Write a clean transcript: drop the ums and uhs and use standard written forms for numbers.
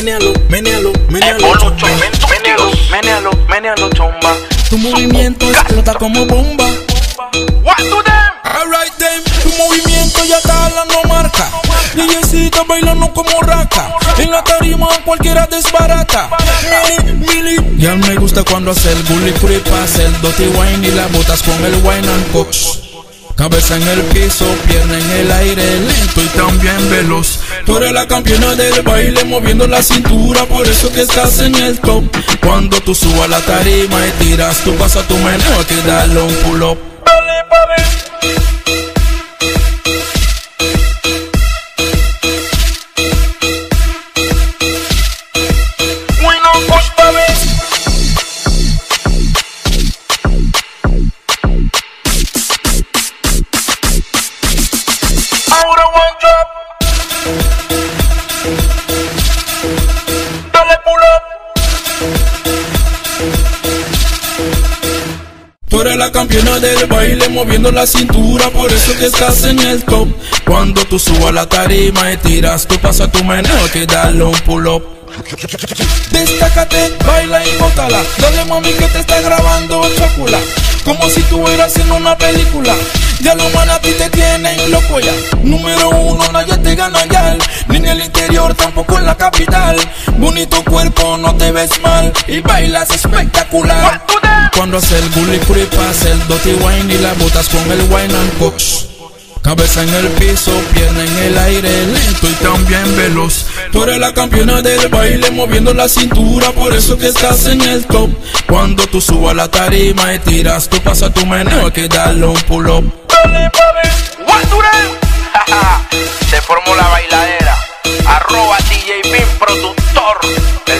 menéalo, menéalo, menéalo, Menéalo, menéalo, chomba. tu movimiento explota como bomba. What to them? Alright then, tu movimiento ya está dando marca. DJcita bailando como raca. En la tarima cualquiera desbarata. Mili, ya me gusta cuando hace el gully creepa, hace el dirty wine y la botas con el wine and cox. Cabeza en el piso, pierna en el aire, lento y también veloz. Tú eres la campeona del baile moviendo la cintura, por eso que estás en el top. Cuando tú subas la tarima y tiras, tú pasas tu meneo, hay que darle un pull up. Dale, papi. Tú eres la campeona del baile moviendo la cintura, por eso que estás en el top. Cuando tú subas la tarima y tiras, tú pasas tu meneo, hay que darle un pull up. Destácate, baila y bótala. Dale mami que te está grabando chocula, como si estuvieras en una película. Ya los manes a ti te tienen loco ya. Número uno, nadie te gana ya. Ni en el interior, tampoco en la capital. Bonito cuerpo, no te ves mal y bailas espectacular. Cuando hace el gully creepa, hace el dirty wine y la botas con el wine and cox. Cabeza en el piso, pierna en el aire, lento y también veloz. Tú eres la campeona del baile moviendo la cintura, por eso que estás en el top. Cuando tú subas la tarima y tiras, tú pasas tu meneo, hay que darle un pull up. Dale, papi. What to them? Se formó la bailadera. @ DJ Pin productor.